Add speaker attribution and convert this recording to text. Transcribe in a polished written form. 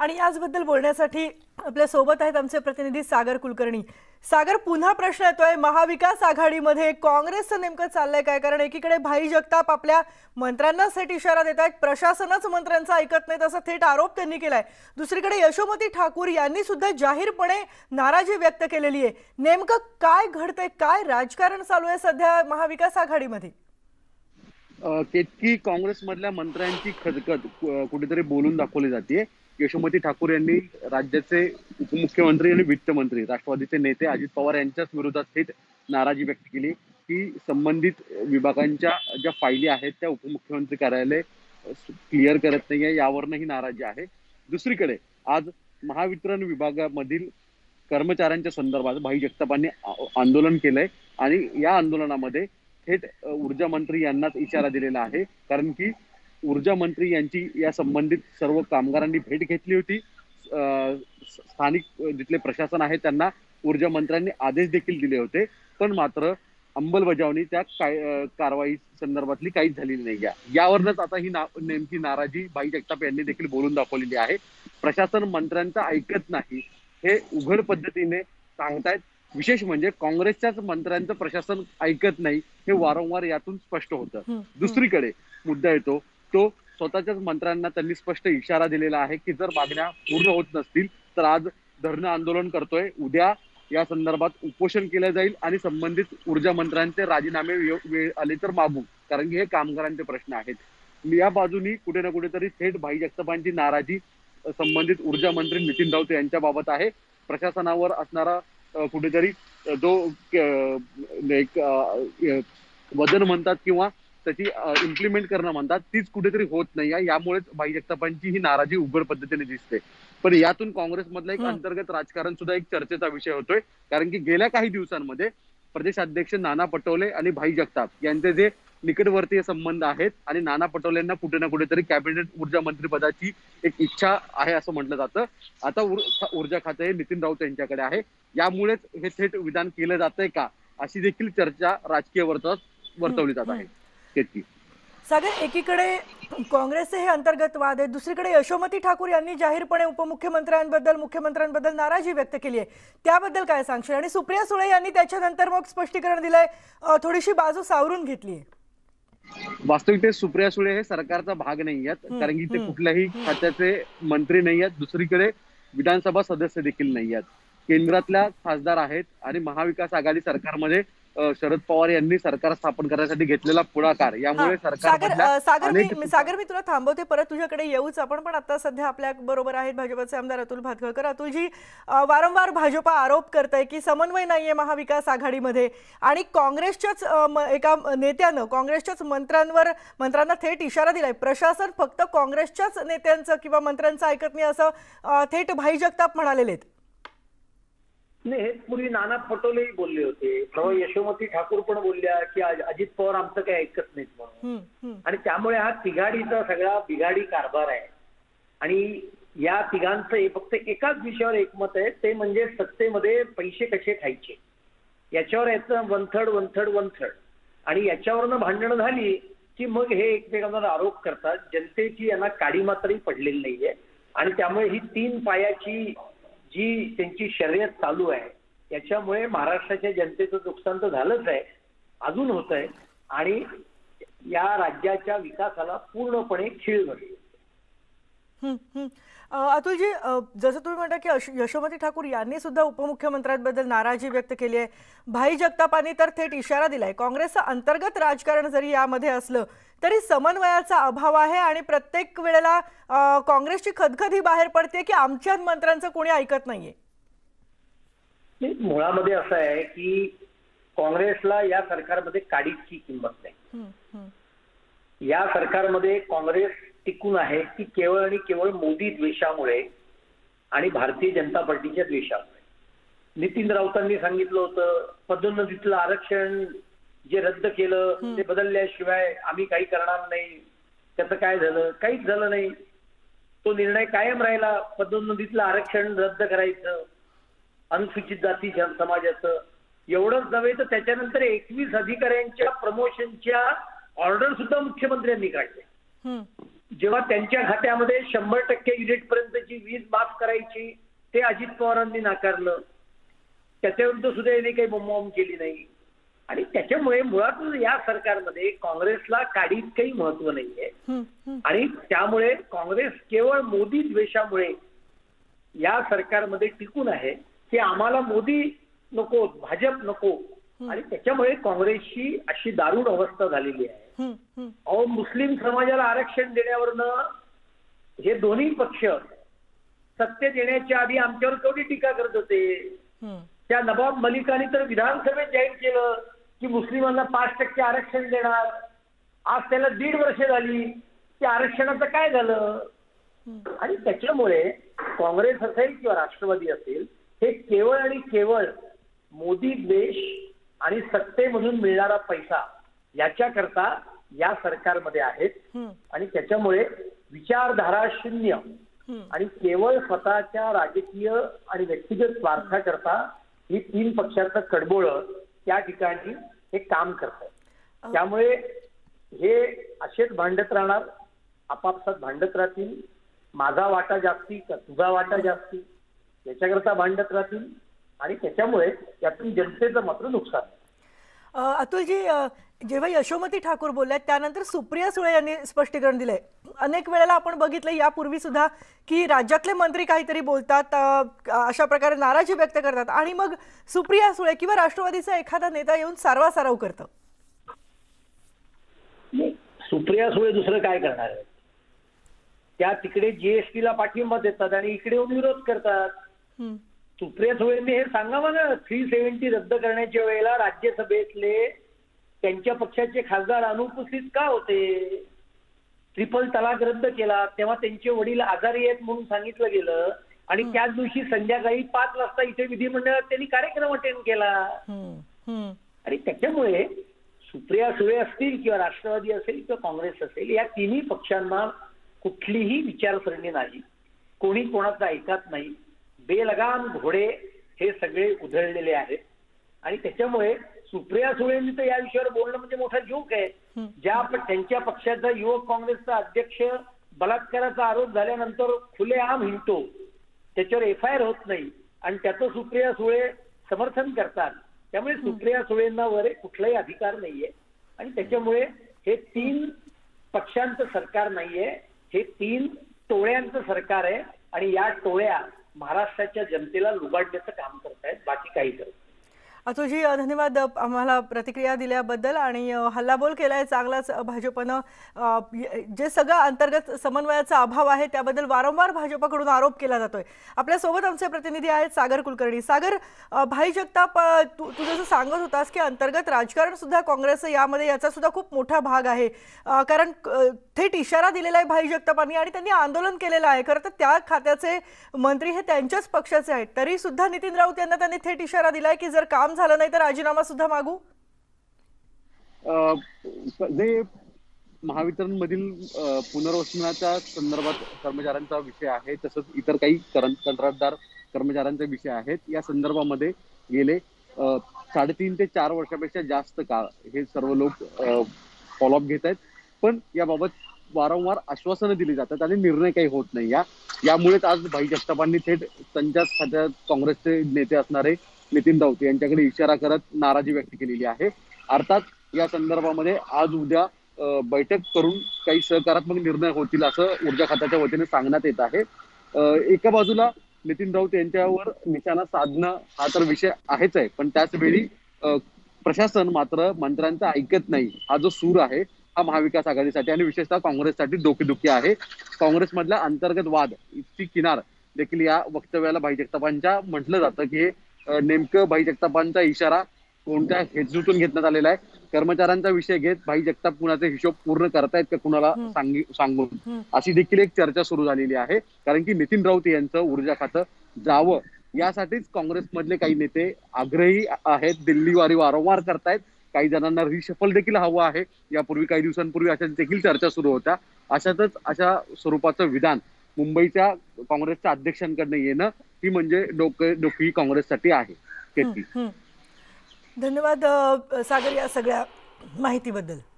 Speaker 1: आणि याचबद्दल बोलण्यासाठी आपल्या सोबत आहेत आमचे प्रतिनिधी सागर कुलकर्णी। सागर, पुन्हा प्रश्न येतोय, महाविकास आघाडीमध्ये काँग्रेसचं नेमकं चाललंय काय? कारण एकीकडे भाई जगताप आपल्या मंत्र्यांना थेट इशारा देत आहेत, प्रशासनच मंत्र्यांचा ऐकत नाही असा थेट आरोप त्यांनी केलाय। दुसरीकडे यशोमती ठाकूर यांनी सुद्धा जाहीरपणे नाराजी व्यक्त केलेली आहे। नेमकं काय घडतंय, काय राजकारण चालू आहे सध्या महाविकास आघाडीमध्ये?
Speaker 2: केतकी काँग्रेसमधल्या मंत्र्यांची खदखद कुठेतरी बोलून दाखवली जाते। यशोमती ठाकूर यांनी राज्याचे उपमुख्यमंत्री आणि वित्तमंत्री राष्ट्रवादीचे नेते अजित पवार यांच्याच विरोधात थेट नाराजी व्यक्त केली की संबंधित विभागांच्या ज्या फायली आहेत त्या उपमुख्यमंत्री कार्यालय क्लिअर करत नाहीये, यावरही नाराजी आहे। दुसरीकडे आज महावितरण विभागामधील कर्मचाऱ्यांच्या संदर्भात भाई जगतापांनी आंदोलन केलंय आणि या आंदोलनामध्ये थेट ऊर्जा मंत्री यांनाच इशारा दिलेला आहे, कारण की ऊर्जा मंत्री यांची या संबंधित सर्व कामगारांनी भेट घेतली होती। स्थानिक जिथले प्रशासन आहे त्यांना ऊर्जा मंत्र्यांनी आदेश देखील दिले होते, पण मात्र अंमलबजावणी त्या कारवाई संदर्भातली काहीच झालेली नाही आहे। यावरच आता ही नेमकी नाराजी भाई जगताप यांनी देखील बोलून दाखवलेली आहे। प्रशासन मंत्र्यांचं ऐकत नाही हे उघड पद्धतीने सांगतायत। विशेष म्हणजे काँग्रेसच्याच मंत्र्यांचं प्रशासन ऐकत नाही हे वारंवार यातून स्पष्ट होतं। दुसरीकडे मुद्दा येतो तो स्वतःच्याच मंत्र्यांना त्यांनी स्पष्ट इशारा दिलेला आहे की जर मागण्या पूर्ण होत नसतील तर आज धरणं आंदोलन करतोय, उद्या या संदर्भात उपोषण केलं जाईल आणि संबंधित ऊर्जा मंत्र्यांचे राजीनामे वेळ आले तर मागू, कारण की हे कामगारांचे प्रश्न आहेत। या बाजूनी कुठे ना कुठेतरी थेट भाई जगतापांची नाराजी संबंधित ऊर्जा मंत्री नितीन राऊत यांच्या बाबत आहे। प्रशासनावर असणारा कुठेतरी जो एक वजन म्हणतात किंवा त्याची इम्प्लिमेंट करणं म्हणतात तीच कुठेतरी होत नाही आहे। यामुळेच भाई जगतापांची ही नाराजी उघड पद्धतीने दिसते। पण यातून काँग्रेसमधला एक अंतर्गत राजकारण सुद्धा एक चर्चेचा विषय होतोय, कारण की गेल्या काही दिवसांमध्ये प्रदेशाध्यक्ष नाना पटोले आणि भाई जगताप यांचे जे निकटवर्तीय संबंध आहेत आणि नाना पटोलेंना कुठे ना कुठेतरी कॅबिनेट ऊर्जा मंत्रिपदाची एक इच्छा आहे असं म्हटलं जातं। आता ऊर्जा खाते हे नितीन राऊत यांच्याकडे आहे, यामुळेच हे थेट विधान केलं जातंय का अशी देखील चर्चा राजकीय वर्तुळात वर्तवली जात आहे।
Speaker 1: सागर, एकीकडे काँग्रेसचे हे अंतर्गत वाद आहेत, दुसरीकडे यशोमती ठाकूर यांनी जाहीरपणे उपमुख्यमंत्र्यांबद्दल मुख्यमंत्र्यांबद्दल नाराजी व्यक्त केली आहे, त्याबद्दल काय सांगशील? आणि सुप्रिया सुळे यांनी त्याच्यानंतर मग स्पष्टीकरण दिलंय, थोडीशी बाजू सावरून घेतली आहे।
Speaker 2: वास्तविकतेत सुप्रिया सुळे हे सरकारचा भाग नाही आहेत, कारण की ते कुठल्याही खात्याचे मंत्री नाही आहेत, दुसरीकडे विधानसभा सदस्य देखील नाही आहेत, केंद्रातल्या खासदार आहेत आणि महाविकास आघाडी सरकारमध्ये शरद पवार यांनी सरकार स्थापन करण्यासाठी घेतलेला पुढाकार यामुळे
Speaker 1: सागर मी तुला थांबवते, परत तुझ्याकडे येऊच आपण। पण आता सध्या आपल्या बरोबर आहेत भाजपचे आमदार अतुल भातखळकर। अतुलजी, वारंवार भाजपा आरोप करतंय की समन्वय नाहीये महाविकास आघाडीमध्ये आणि काँग्रेसच्याच एका नेत्यानं काँग्रेसच्याच मंत्र्यांना थेट इशारा दिलाय, प्रशासन फक्त काँग्रेसच्याच नेत्यांचं किंवा मंत्र्यांचं ऐकत नाही असं थेट भाई जगताप म्हणालेले आहेत।
Speaker 3: नाही, हेच पूर्वी नाना पटोलेही बोलले होते, यशोमती ठाकूर पण बोलल्या की अजित पवार आमचं काही ऐकत नाहीत म्हणून। आणि त्यामुळे हा तिघाडीचा सगळा बिघाडी कारभार आहे आणि या तिघांचं फक्त एकाच विषयावर एकमत आहे, ते म्हणजे सत्तेमध्ये पैसे कसे खायचे याच्यावर याचं वनथड आणि याच्यावरनं भांडणं झाली की मग हे एकमेकांवर आरोप करतात। जनतेची यांना काडी मात्रही पडलेली नाहीये आणि त्यामुळे ही तीन पायाची जी त्यांची शर्यत चालू आहे याच्यामुळे महाराष्ट्राच्या जनतेचं नुकसान तर झालंच आहे, अजून होत आहे आणि या राज्याच्या विकासाला पूर्णपणे खीळ बसली।
Speaker 1: अतुलजी, जसं तुम्ही म्हणता की यशोमती ठाकूर यांनी सुद्धा उपमुख्यमंत्र्यांबद्दल नाराजी व्यक्त केली आहे, भाई जगतापांनी तर थेट इशारा दिलाय, काँग्रेसचं अंतर्गत राजकारण जरी यामध्ये असलं तरी समन्वयाचा अभाव आहे आणि प्रत्येक वेळेला काँग्रेसची खदखद ही बाहेर पडते की आमच्याच मंत्र्यांचं कोणी ऐकत नाहीये।
Speaker 3: मुळामध्ये असं आहे की काँग्रेसला या सरकारमध्ये काडीची किंमत नाही। या सरकारमध्ये काँग्रेस टिकून आहे की केवळ आणि केवळ मोदी द्वेषामुळे आणि भारतीय जनता पार्टीच्या द्वेषामुळे। नितीन राऊतांनी सांगितलं होतं पदोन्नतीतलं आरक्षण जे रद्द केलं ते बदलल्याशिवाय आम्ही काही करणार नाही, त्याचं काय झालं? काहीच झालं नाही, तो निर्णय कायम राहिला, पदोन्नतीतलं आरक्षण रद्द करायचं, अनुसूचित जाती समाजाचं। एवढंच नव्हे तर त्याच्यानंतर 21 अधिकाऱ्यांच्या प्रमोशनच्या ऑर्डर सुद्धा मुख्यमंत्र्यांनी काढले। जेव्हा त्यांच्या खात्यामध्ये 100% युनिट पर्यंतची वीज माफ करायची ते अजित पवारांनी नाकारलं. त्याच्याविरुद्ध सुद्धा यांनी काही बोंबाबोंब केली नाही. आणि त्याच्यामुळे मुळातच या सरकारमध्ये काँग्रेसला काडीत काही महत्व नाहीये. आणि त्यामुळे काँग्रेस केवळ मोदी द्वेषामुळे या सरकारमध्ये टिकून आहे की आम्हाला मोदी नको, भाजप नको. आणि त्याच्यामुळे काँग्रेसची अशी दारुण अवस्था झालेली आहे. अहो, मुस्लिम समाजाला आरक्षण देण्यावरनं हे दोन्ही पक्ष सत्तेत येण्याच्या आधी आमच्यावर केवढी टीका करत होते. त्या नवाब मलिकांनी तर विधानसभेत जाहीर केलं की मुस्लिमांना 5% आरक्षण देणार. आज त्याला 1.5 वर्ष झाली. त्या आरक्षणाचं काय झालं? आणि त्याच्यामुळे काँग्रेस असेल किंवा राष्ट्रवादी असेल हे केवळ आणि केवळ मोदी द्वेष आणि सत्तेमधून मिळणारा पैसा याच्याकरता या सरकारमध्ये आहेत. आणि त्याच्यामुळे विचारधारा शून्य आणि केवळ स्वतःच्या राजकीय आणि व्यक्तिगत स्वार्थाकरता ही 3 पक्षाचं कडबोळं त्या ठिकाणी हे काम करतात. त्यामुळे हे असेच भांडत राहणार, आपापसात भांडत राहतील. माझा वाटा जास्ती का तुझा वाटा जास्ती याच्याकरता भांडत राहतील. आणि त्याच्यामुळे यातून जनतेचं मात्र नुकसान.
Speaker 1: अतुलजी, जेव्हा यशोमती ठाकूर बोलल्या त्यानंतर सुप्रिया सुळे यांनी स्पष्टीकरण दिलंय. अनेक वेळेला आपण बघितलं यापूर्वी सुद्धा की राज्यातले मंत्री काहीतरी बोलतात, अशा प्रकारे नाराजी व्यक्त करतात आणि मग सुप्रिया सुळे किंवा राष्ट्रवादीचा एखादा नेता येऊन सारवासारव करतं.
Speaker 3: सुप्रिया सुळे दुसरं काय करणार आहे? त्या तिकडे जीएसटी ला पाठिंबा देतात आणि इकडे येऊन विरोध करतात. सुप्रिया सुळेंनी हे सांगावं ना, 370 रद्द करण्याच्या वेळेला राज्यसभेतले त्यांच्या पक्षाचे खासदार अनुपस्थित का होते? ट्रिपल तलाक रद्द केला तेव्हा त्यांचे वडील आजारी आहेत म्हणून सांगितलं गेलं आणि त्याच दिवशी संध्याकाळी 5 वाजता इथे विधिमंडळात त्यांनी कार्यक्रम अटेंड केला. आणि त्याच्यामुळे सुप्रिया सुळे असतील किंवा राष्ट्रवादी असेल किंवा काँग्रेस असेल या तिन्ही पक्षांना कुठलीही विचारसरणी नाही. कोणी कोणाचं ऐकत नाही. बेलगाम घोडे हे सगळे उधळलेले आहेत. आणि त्याच्यामुळे सुप्रिया सुळेंनी तर या विषयावर बोलणं म्हणजे मोठा जोक आहे. त्यांच्या पक्षाचा युवक काँग्रेसचा अध्यक्ष बलात्काराचा आरोप झाल्यानंतर खुलेआम हिंडतो, त्याच्यावर FIR होत नाही आणि त्याचं सुप्रिया सुळे समर्थन करतात. त्यामुळे सुप्रिया सुळेंना वर कुठलाही अधिकार नाहीये. आणि त्याच्यामुळे हे 3 पक्षांचं सरकार नाहीये, हे 3 टोळ्यांचं सरकार आहे. आणि या टोळ्या महाराष्ट्राच्या जनतेला लुबाडण्याचं काम करतायत, बाकी काही करत.
Speaker 1: अतुलजी, धन्यवाद आम्हाला प्रतिक्रिया दिल्याबद्दल. आणि हल्लाबोल केलाय चांगलाच भाजपनं. जे सगळं अंतर्गत समन्वयाचा अभाव आहे त्याबद्दल वारंवार भाजपकडून आरोप केला जातोय. आपल्यासोबत आमचे प्रतिनिधी आहेत सागर कुलकर्णी. सागर, भाई जगताप, तू जसं सांगत होतास की अंतर्गत राजकारण सुद्धा काँग्रेस यामध्ये याचा सुद्धा खूप मोठा भाग आहे. कारण थेट इशारा दिलेला आहे भाई जगतापांनी आणि त्यांनी आंदोलन केलेलं आहे. खरं तर त्या खात्याचे मंत्री हे त्यांच्याच पक्षाचे आहेत, तरी सुद्धा नितीन राऊत यांना त्यांनी थेट इशारा दिलाय की जर काम झालं नाही तर राजीनामा सुद्धा मागू.
Speaker 2: जे महावितरण मधील पुनर्वसनाच्या संदर्भात कर्मचाऱ्यांचा विषय आहे, तसंच इतर काही कंत्राटदार कर्मचाऱ्यांचे विषय आहेत. या संदर्भामध्ये गेले 3.5 ते 4 वर्षापेक्षा जास्त काळ हे सर्व लोक फॉलोअप घेत आहेत. पण याबाबत वारंवार आश्वासनं दिली जातात आणि निर्णय काही होत नाही. यामुळेच आज भाई जगतापांनी थेट त्यांच्याच खात्यात काँग्रेसचे नेते असणारे नितीन राऊत यांच्याकडे इशारा करत नाराजी व्यक्त केलेली आहे. अर्थात या संदर्भामध्ये आज उद्या बैठक करून काही सकारात्मक निर्णय होतील असं ऊर्जा खात्याच्या वतीने सांगण्यात येत आहे. एका बाजूला नितीन राऊत यांच्यावर निशाणा साधणं हा तर विषय आहेच आहे, पण त्याच वेळी प्रशासन मात्र मंत्र्यांचं ऐकत नाही हा जो सूर आहे हा महाविकास आघाडीसाठी आणि विशेषतः काँग्रेससाठी डोकेदुखी आहे. काँग्रेसमधला अंतर्गत वाद इतकी किनार देखील या वक्तव्याला भाई जगतापांच्या म्हटलं जातं की नेमकं भाई जगतापांचा इशारा कोणत्या हेतूतून घेण्यात आलेला आहे. कर्मचाऱ्यांचा विषय घेत भाई जगताप कुणाचे हिशोब पूर्ण करतायत का कुणाला सांगून अशी देखील एक चर्चा सुरू झालेली आहे. कारण की नितीन राऊत यांचं ऊर्जा खातं जावं यासाठीच काँग्रेसमधले काही नेते आग्रही आहेत. दिल्लीवारी वारंवार करतायत. काही जणांना रिशफल देखील हवं आहे. यापूर्वी काही दिवसांपूर्वी अशा देखील चर्चा सुरू होत्या. अशा स्वरूपाचं विधान मुंबईच्या काँग्रेसच्या अध्यक्षांकडनं येणं ही म्हणजे डोकी काँग्रेससाठी आहे.
Speaker 1: धन्यवाद सागर या सगळ्या माहितीबद्दल.